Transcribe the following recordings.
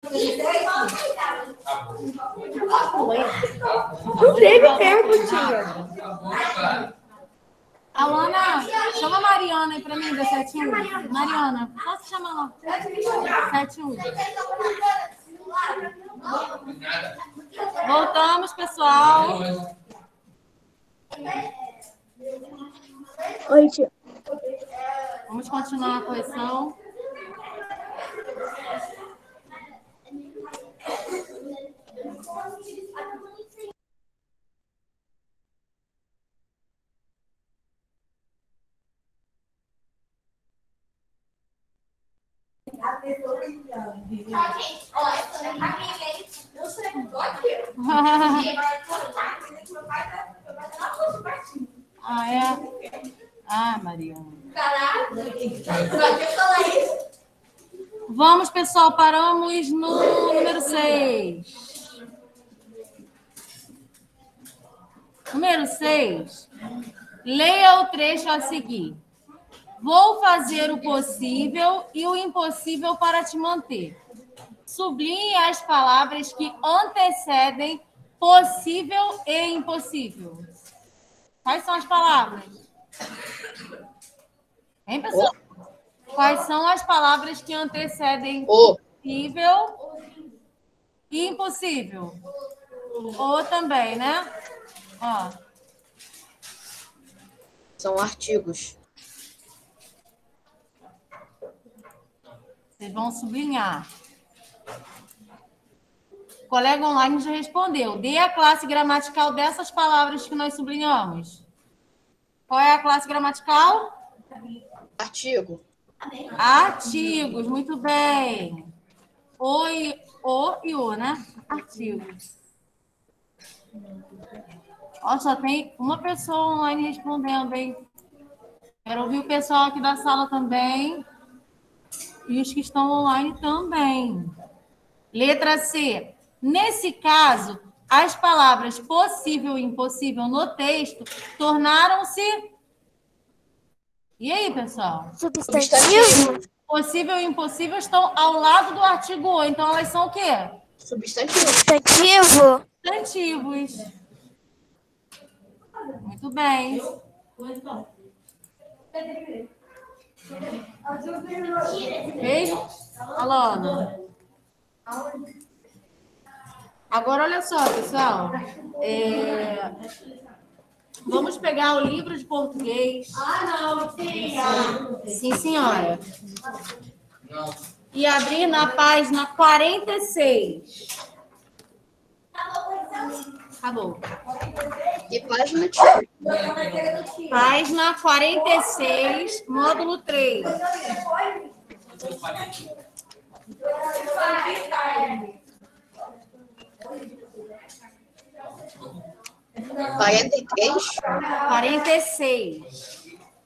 Não teve tempo, tia. Alana, chama a Mariana aí pra mim, da 71. Mariana, posso chamar lá? 71. Voltamos, pessoal. Oi, tia. Vamos continuar a correção. Ah, é? Ah, Mariana. Vamos, pessoal, paramos no número 6. Número 6. Leia o trecho a seguir. Vou fazer o possível e o impossível para te manter. Sublinhe as palavras que antecedem possível e impossível. Quais são as palavras? Hein, pessoal? Quais são as palavras que antecedem possível e impossível? Ou também, né? Ó. São artigos. Vocês vão sublinhar. O colega online já respondeu. Dê a classe gramatical dessas palavras que nós sublinhamos. Qual é a classe gramatical? Artigo. Artigos, muito bem. O e o, né? Artigos. Ó, só tem uma pessoa online respondendo, hein? Quero ouvir o pessoal aqui da sala também. E os que estão online também. Letra C. Nesse caso, as palavras possível e impossível no texto tornaram-se... E aí, pessoal? Substantivo. Possível e impossível estão ao lado do artigo O. Então, elas são o quê? Substantivo. Substantivo. Substantivos. Muito bem. Beijo, Alana. Agora, olha só, pessoal. Vamos pegar o livro de português. Sim, senhora. E abrir na página 46. Acabou. Que página, tia? Página 46, módulo 3. Quarenta e 46.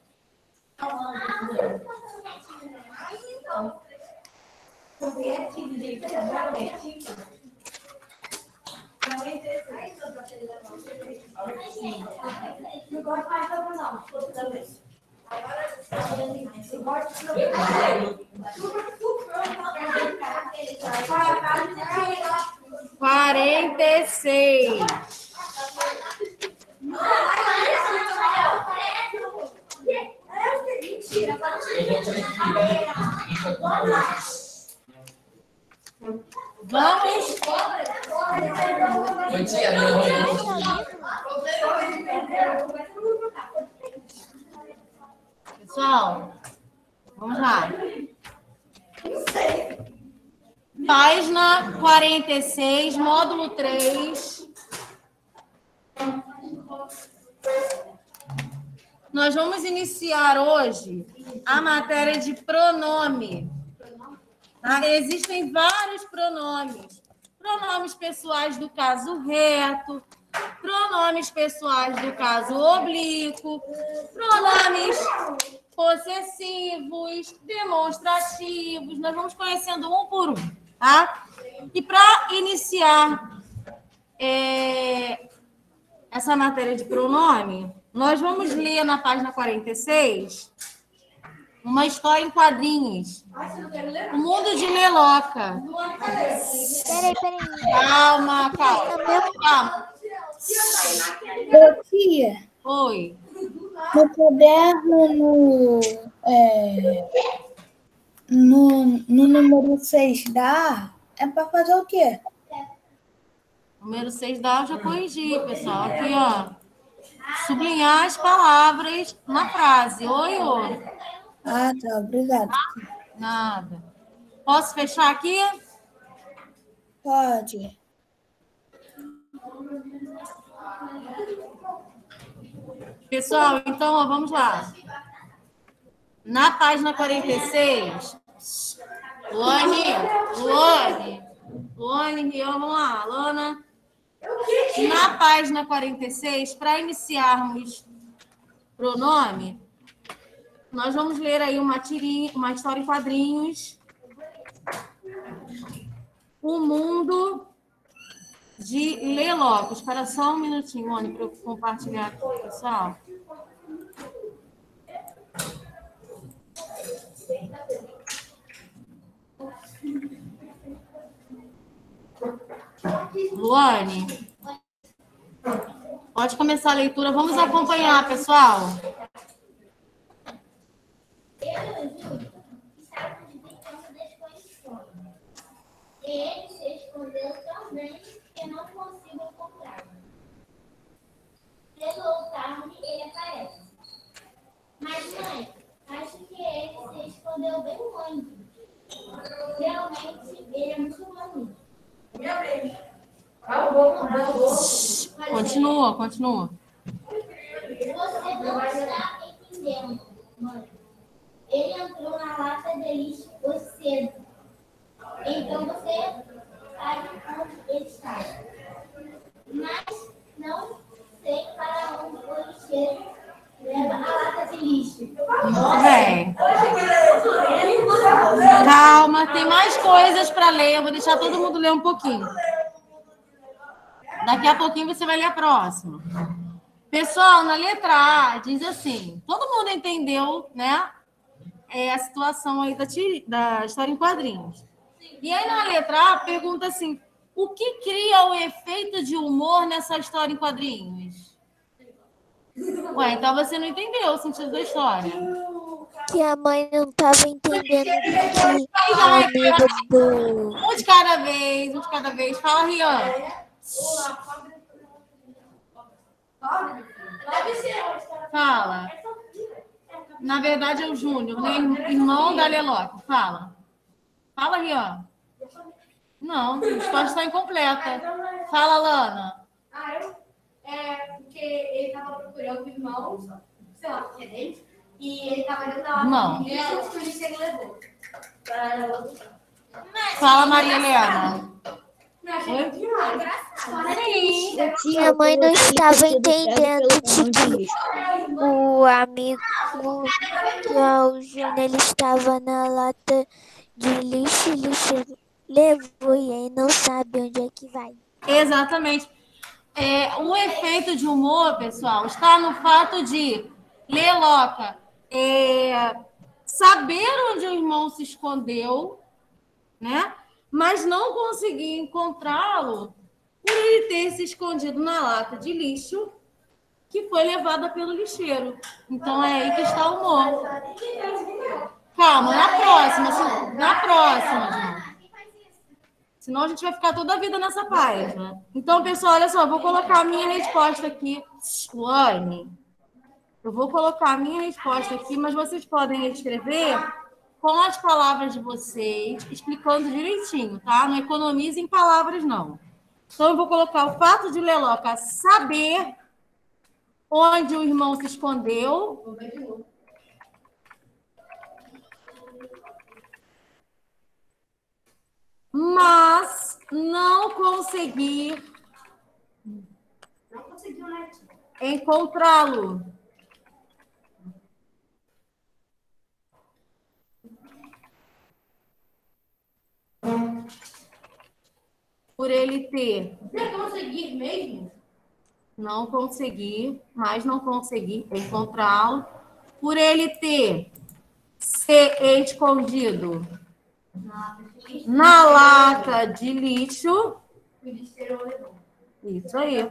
Quarenta e seis. Vamos. Pessoal, vamos lá. Página 46, módulo 3. Nós vamos iniciar hoje a matéria de pronome. Tá? Existem vários pronomes. Pronomes pessoais do caso reto, pronomes pessoais do caso oblíquo, pronomes possessivos, demonstrativos. Nós vamos conhecendo um por um, tá? E para iniciar essa matéria de pronome, nós vamos ler na página 46 Uma história em quadrinhos. O mundo de Leloca. Peraí. Calma. Tia, Oi. no caderno, no número 6 é para fazer o quê? Número 6 eu já corrigi, pessoal. Aqui, ó. Sublinhar as palavras na frase. Oi. Ah, tá, obrigada. Nada. Posso fechar aqui? Pode. Pessoal, então, ó, vamos lá. Na página 46, Luane, Rian, vamos lá, Lana. Na página 46, para iniciarmos pronome, nós vamos ler aí uma história em quadrinhos. O mundo de Leloca. Espera só um minutinho, Mônica, para eu compartilhar aqui, pessoal. Luane, pode começar a leitura. Vamos acompanhar, pessoal. Ele se escondeu tão bem que não consigo encontrá-lo. Se voltar-me, ele aparece. Mas, mãe, acho que ele se escondeu bem longe. Realmente, ele é muito bonito. Continua. Você não está entendendo, mãe. Ele entrou na lata de lixo hoje cedo. Então você sabe onde ele está. Mas não sei para onde o lixeiro leva a lata de lixo. Muito bem. Calma, tem mais coisas para ler. Eu vou deixar todo mundo ler um pouquinho. Daqui a pouquinho você vai ler a próxima. Pessoal, na letra A, diz assim, todo mundo entendeu, né? A situação aí da história em quadrinhos. E aí, na letra A, pergunta assim, o que cria o efeito de humor nessa história em quadrinhos? Ué, então você não entendeu o sentido da história. Que a mãe não estava entendendo que o amigo do... Um de cada vez. Fala, Rian. Fala. Na verdade, é o Júnior, né? Irmão da Leloca. Fala, Rian. Não, a história está incompleta. Fala, Lana. Porque ele estava procurando o irmão, sei lá, que é dele, e ele estava dentro da Não. e por isso ele levou. Fala, Maria Helena. Oi? Sim. Que a mãe não estava entendendo que o amigo que é o Júnior, ele estava na lata de lixo, o lixo levou e aí não sabe onde é que vai. Exatamente. O efeito de humor, pessoal, está no fato de Leloca saber onde o irmão se escondeu, né? Mas não conseguir encontrá-lo por ele ter se escondido na lata de lixo que foi levada pelo lixeiro. Então é aí que está o humor. Calma, na próxima, gente. Senão a gente vai ficar toda a vida nessa página. Então, pessoal, olha só, eu vou colocar a minha resposta aqui. Luane, eu vou colocar a minha resposta aqui, mas vocês podem escrever com as palavras de vocês, explicando direitinho, tá? Não economizem palavras, não. Então, eu vou colocar o fato de Leloca saber onde o irmão se escondeu. Mas não conseguir encontrá-lo. Por ele ter. Você conseguir mesmo? Não conseguir, mas não conseguir encontrá-lo. Por ele ter ser escondido na lata de lixo. Isso aí.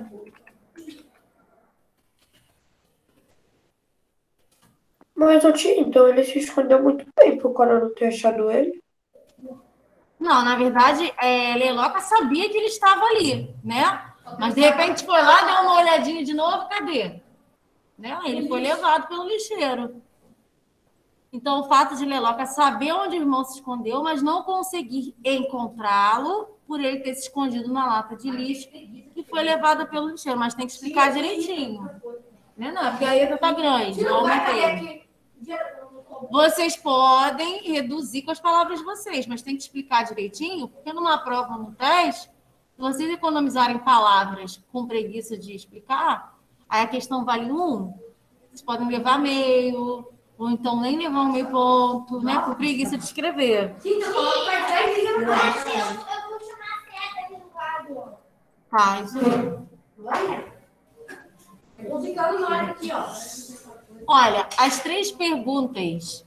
Mas, então ele se escondeu muito bem pro cara não ter achado ele. Não, na verdade, Leiloca sabia que ele estava ali, né? Mas, de repente, foi lá, deu uma olhadinha de novo, cadê? Né? Ele foi levado pelo lixeiro. Então, o fato de Leiloca saber onde o irmão se escondeu, mas não conseguir encontrá-lo, por ele ter se escondido na lata de lixo, que foi levado pelo lixeiro. Mas tem que explicar direitinho. Não, porque a letra tá grande, não aumentei. Vocês podem reduzir com as palavras de vocês, mas tem que explicar direitinho, porque numa prova, no teste, se vocês economizarem palavras com preguiça de explicar, aí a questão vale 1, vocês podem levar meio, ou então nem levar um meio ponto, né? Por preguiça de escrever. Eu vou chamar a seta aqui no quadro. Tá, isso aí. Vou ficar no ar aqui, ó. Olha, as 3 perguntas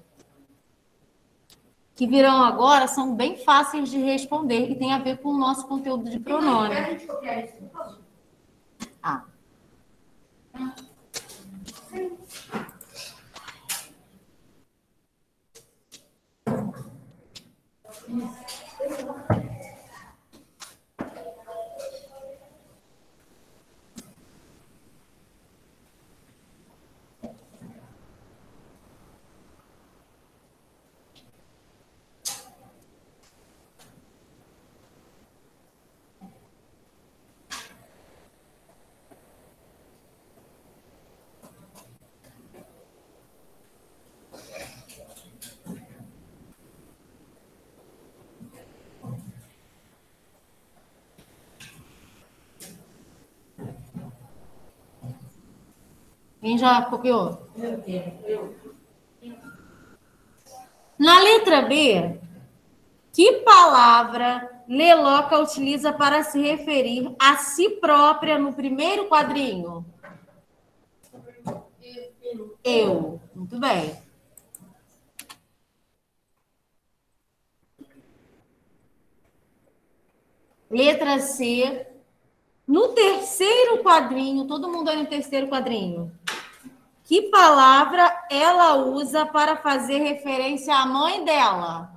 que virão agora são bem fáceis de responder e tem a ver com o nosso conteúdo de pronome. Ah. Quem já copiou? Na letra B, que palavra Leiloca utiliza para se referir a si própria no primeiro quadrinho? Eu. Muito bem. Letra C. No terceiro quadrinho, todo mundo aí no terceiro quadrinho. Que palavra ela usa para fazer referência à mãe dela?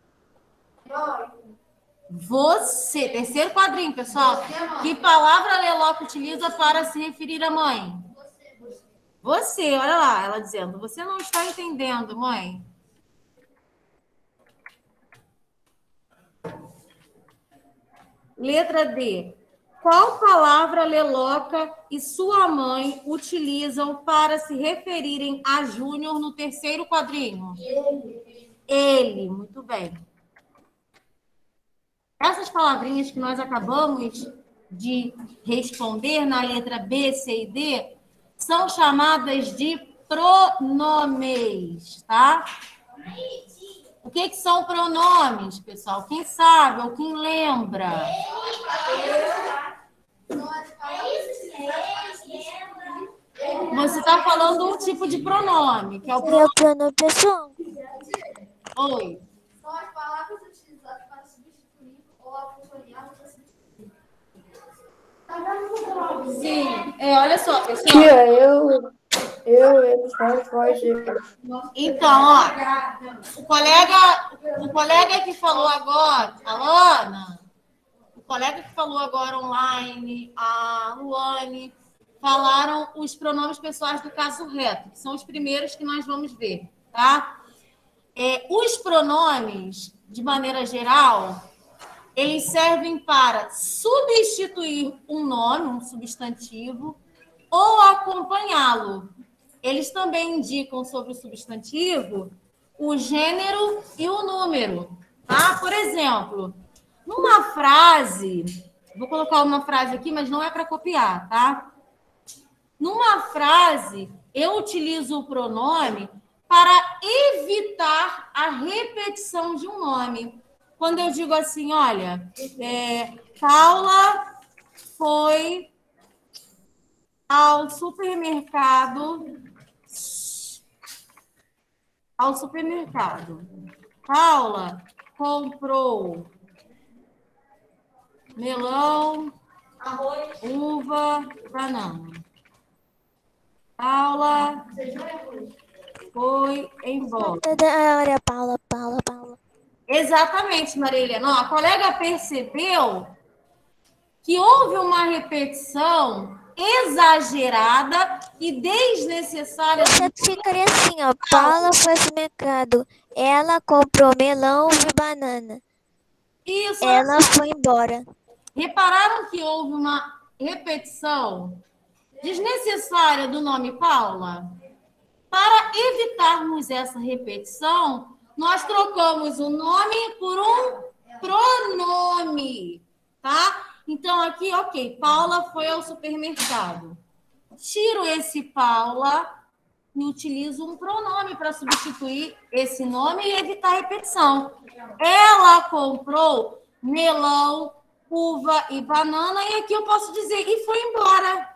Você. Terceiro quadrinho, pessoal. Que palavra a Leiloca utiliza para se referir à mãe? Você, olha lá, ela dizendo. Você não está entendendo, mãe. Letra D. Qual palavra Leiloca e sua mãe utilizam para se referirem a Júnior no terceiro quadrinho? Ele, muito bem. Essas palavrinhas que nós acabamos de responder na letra B, C e D são chamadas de pronomes, tá? O que são pronomes, pessoal? Quem sabe ou quem lembra? Você está falando um tipo de pronome, que é o pronome pessoal. Oi. São as palavras utilizadas para substituir ou acompanhar outra substituir. Sim. Olha só, pessoal. Tia, eles, nós, eles. Então, ó, o colega que falou agora, a Lana, o colega que falou agora online, a Luane, falaram os pronomes pessoais do caso reto, que são os primeiros que nós vamos ver, tá? Os pronomes, de maneira geral, eles servem para substituir um nome, um substantivo, ou acompanhá-lo. Eles também indicam sobre o substantivo o gênero e o número, tá? Por exemplo, numa frase, vou colocar uma frase aqui, mas não é para copiar, tá? Numa frase, eu utilizo o pronome para evitar a repetição de um nome. Quando eu digo assim, olha, Paula foi ao supermercado ao supermercado. Paula comprou melão, uva, banana. Paula foi embora. Toda hora, Paula. Exatamente, Maria Helena. A colega percebeu que houve uma repetição exagerada e desnecessária. Você ficaria assim, ó. Paula foi ao supermercado. Ela comprou melão e banana. Isso. Ela foi embora. Repararam que houve uma repetição desnecessária do nome Paula? Para evitarmos essa repetição, nós trocamos o nome por um pronome, tá? Então, aqui, ok, Paula foi ao supermercado. Tiro esse Paula e utilizo um pronome para substituir esse nome e evitar repetição. Ela comprou melão, uva e banana, e aqui eu posso dizer, e foi embora.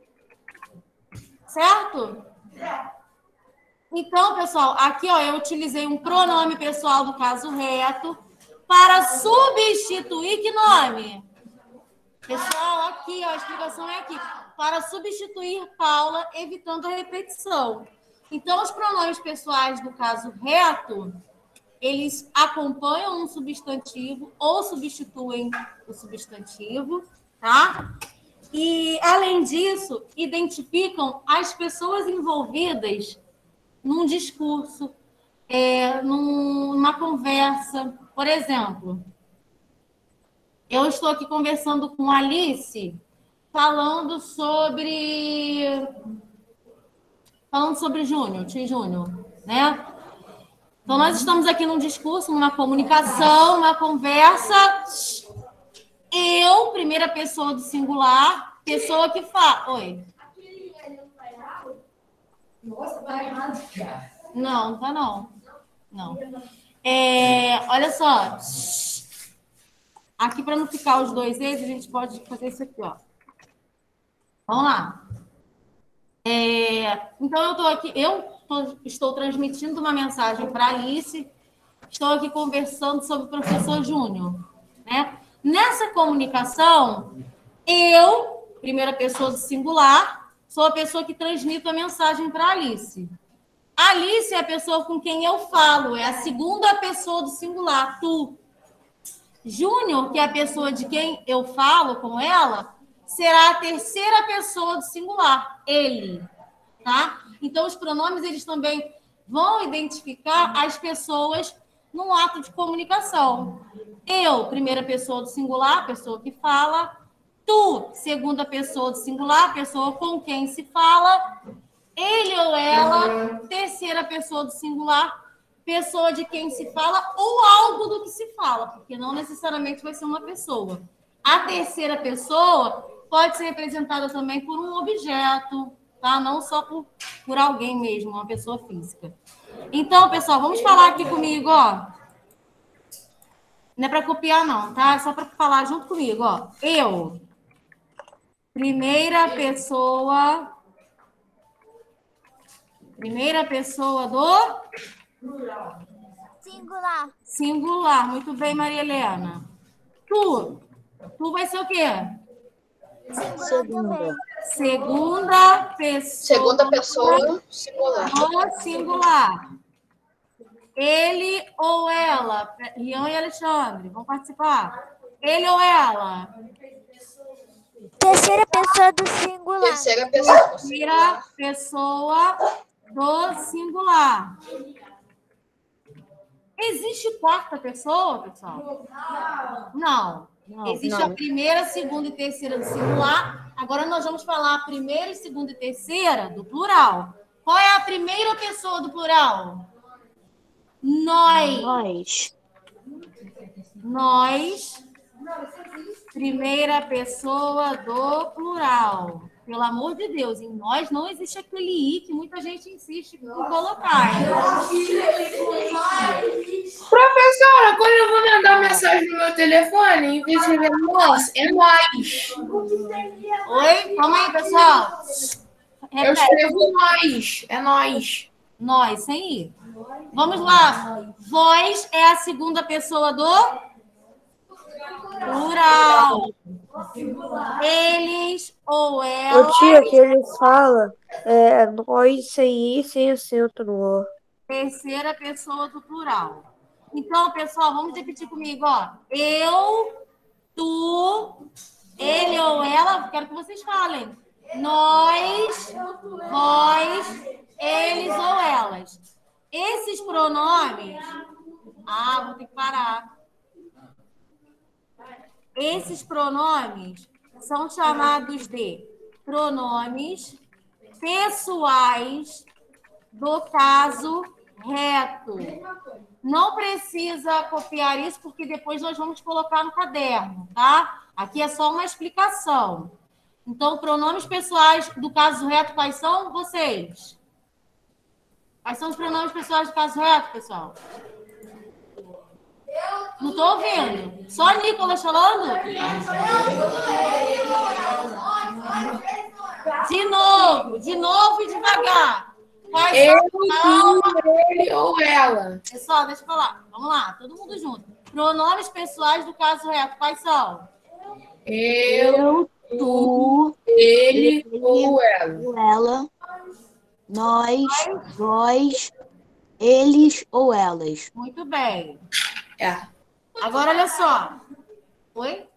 Certo? Então, pessoal, aqui ó, eu utilizei um pronome pessoal do caso reto para substituir que nome? Pessoal, aqui ó, a explicação é aqui. Para substituir Paula, evitando a repetição. Então, os pronomes pessoais do caso reto, eles acompanham um substantivo ou substituem o substantivo, tá? E, além disso, identificam as pessoas envolvidas num discurso, numa conversa. Por exemplo, eu estou aqui conversando com a Alice, falando sobre Júnior, tio Júnior, né? Então, nós estamos aqui num discurso, numa comunicação, uma conversa. Eu, primeira pessoa do singular, pessoa que fala. Oi. Nossa, tá errado. Não, tá não. Não. Olha só. Aqui, para não ficar os dois eles, a gente pode fazer isso aqui, ó. Vamos lá. Então, eu estou aqui, estou transmitindo uma mensagem para a Alice, estou aqui conversando sobre o professor Júnior, né? Nessa comunicação, eu, primeira pessoa do singular, sou a pessoa que transmite a mensagem para a Alice. A Alice é a pessoa com quem eu falo, é a segunda pessoa do singular, tu. Júnior, que é a pessoa de quem eu falo com ela, será a terceira pessoa do singular, ele, tá? Então, os pronomes, eles também vão identificar as pessoas num ato de comunicação. Eu, primeira pessoa do singular, pessoa que fala. Tu, segunda pessoa do singular, pessoa com quem se fala. Ele ou ela, terceira pessoa do singular, pessoa de quem se fala ou algo do que se fala, porque não necessariamente vai ser uma pessoa. A terceira pessoa pode ser representada também por um objeto, tá? Não só por alguém mesmo, uma pessoa física. Então, pessoal, vamos falar aqui comigo, ó. Não é para copiar, não, tá? É só para falar junto comigo, ó. Eu, primeira pessoa do Singular. singular. Muito bem, Maria Helena. Tu vai ser o quê? Singular também. Segunda pessoa singular. do singular. Ele ou ela, Rian e Alexandre, vão participar. Ele ou ela? Terceira pessoa do singular. Terceira pessoa do Terceira singular. pessoa do singular. Existe quarta pessoa, pessoal? Não. Existe a primeira, segunda e terceira do singular. Agora nós vamos falar a primeira, segunda e terceira do plural. Qual é a primeira pessoa do plural? Nós. Primeira pessoa do plural. Pelo amor de Deus, em nós não existe aquele i que muita gente insiste em colocar. Professora, quando eu vou mandar mensagem no meu telefone, em vez de escrever nós, é nós. Oi? Calma aí, pessoal. Eu escrevo nós, é nós. Nós, sem ir. Vamos lá. Vós é a segunda pessoa do plural. Eles ou ela. Ô tia, que eles falam nós sem ir, sem acento no O. Terceira pessoa do plural. Então, pessoal, vamos repetir comigo, ó. Eu, tu, ele ou ela, quero que vocês falem. Nós, vós, eles ou elas. Esses pronomes... vou ter que parar. Esses pronomes são chamados de pronomes pessoais do caso reto. Não precisa copiar isso, porque depois nós vamos colocar no caderno, tá? Aqui é só uma explicação. Então, pronomes pessoais do caso reto, quais são vocês? Quais são os pronomes pessoais do caso reto, pessoal? Não estou ouvindo. Só Nicolas falando? De novo e devagar. Eu, tu, ele ou ela. Pessoal, deixa eu falar. Vamos lá, todo mundo junto. Pronomes pessoais do caso reto, quais são? Eu, tu, ele ou ela. Ela, nós, vós, eles ou elas. Muito bem. Agora, olha só. Oi?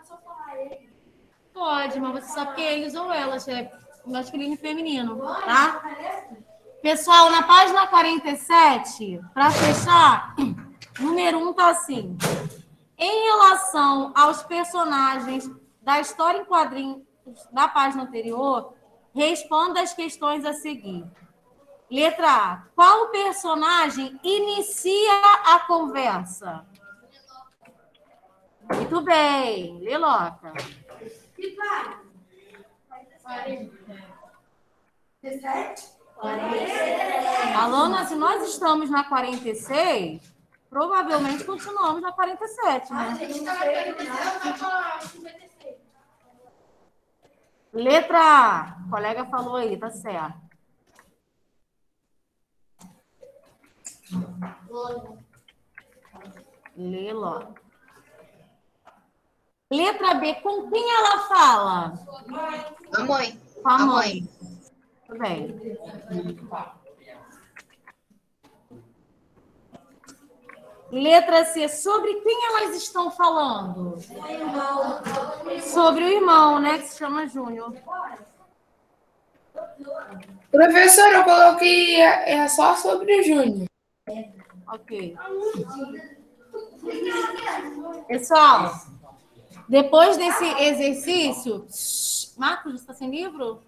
Pode, mas você sabe que é eles ou elas, é masculino e feminino, tá? Pessoal, na página 47, para fechar, número 1 tá assim. Em relação aos personagens da história em quadrinhos da página anterior, responda as questões a seguir. Letra A. Qual personagem inicia a conversa? Muito bem. Leloca. Alana, se nós estamos na 46, provavelmente continuamos na 47, né? Letra A. O colega falou aí, tá certo. Lelo. Letra B. Com quem ela fala? A mãe. Com a mãe. Tudo bem. Letra C. Sobre quem elas estão falando? Sobre o irmão, né? Que se chama Júnior. Professora, eu coloquei só sobre o Júnior. Ok. Pessoal, depois desse exercício... Marcos, você está sem livro?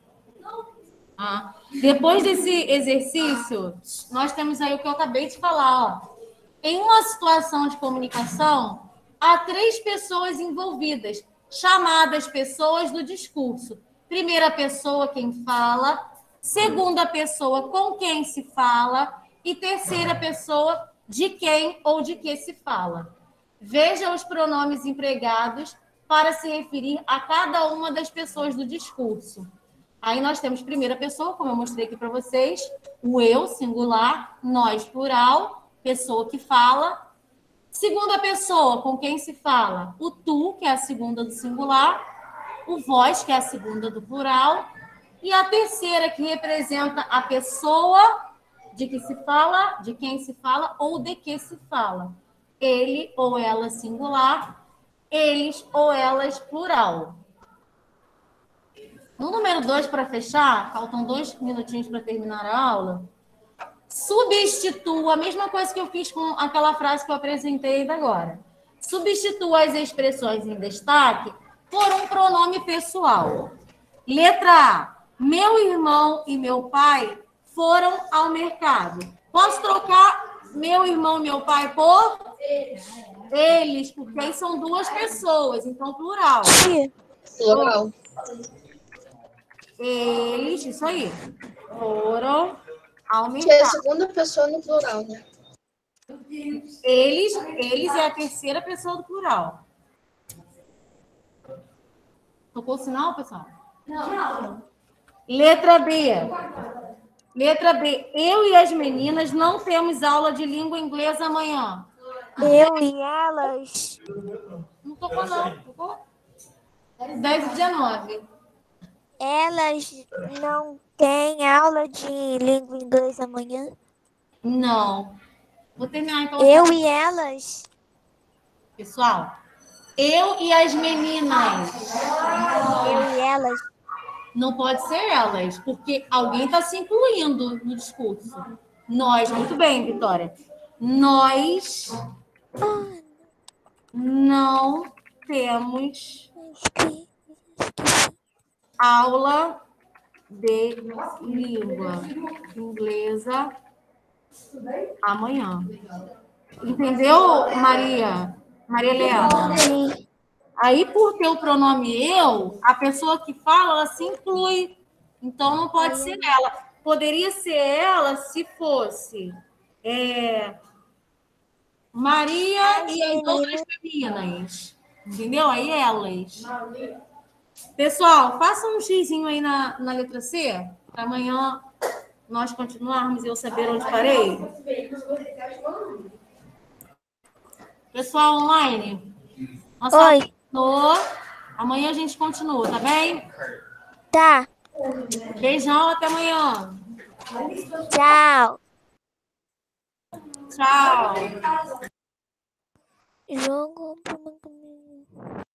Depois desse exercício, nós temos aí o que eu acabei de falar, ó. Em uma situação de comunicação, há 3 pessoas envolvidas, chamadas pessoas do discurso. Primeira pessoa, quem fala. Segunda pessoa, com quem se fala. E terceira pessoa, de quem ou de que se fala. Veja os pronomes empregados para se referir a cada uma das pessoas do discurso. Aí nós temos primeira pessoa, como eu mostrei aqui para vocês, o eu, singular, nós, plural, pessoa que fala. Segunda pessoa, com quem se fala, o tu, que é a segunda do singular, o vós, que é a segunda do plural, e a terceira, que representa a pessoa de que se fala, de quem se fala ou de que se fala. Ele ou ela singular, eles ou elas plural. No número 2, para fechar, faltam 2 minutinhos para terminar a aula, substitua, a mesma coisa que eu fiz com aquela frase que eu apresentei ainda agora. Substitua as expressões em destaque por um pronome pessoal. Letra A. Meu irmão e meu pai foram ao mercado. Posso trocar meu irmão e meu pai por eles, porque aí são 2 pessoas, então plural. Plural. Eles, isso aí, foram ao Que é a mercado. segunda pessoa no plural, né? Eles é a terceira pessoa do plural. Tocou o sinal, pessoal? Não. Letra B. Letra B. Eu e as meninas não temos aula de língua inglesa amanhã. Eu e elas. Não tocou, não. Tocou? 10 e 19. Elas não têm aula de língua inglesa amanhã? Não. Vou terminar, então. Eu e elas. Pessoal, eu e as meninas. Eu e elas. Não pode ser elas, porque alguém está se incluindo no discurso. Nós, muito bem, Vitória. Nós não temos aula de língua inglesa amanhã. Entendeu, Maria? Maria Helena? Sim. Aí, por ter o pronome eu, a pessoa que fala, ela se inclui. Então, não pode ser ela. Poderia ser ela se fosse Maria e as outras meninas. Entendeu? Aí, elas. Pessoal, faça um xizinho aí na letra C, para amanhã nós continuarmos e eu saber onde parei. Pessoal online, nossa aula Oi. terminou. Amanhã a gente continua, tá bem? Tá. Beijão, até amanhã. Tchau. Tchau. Jogo.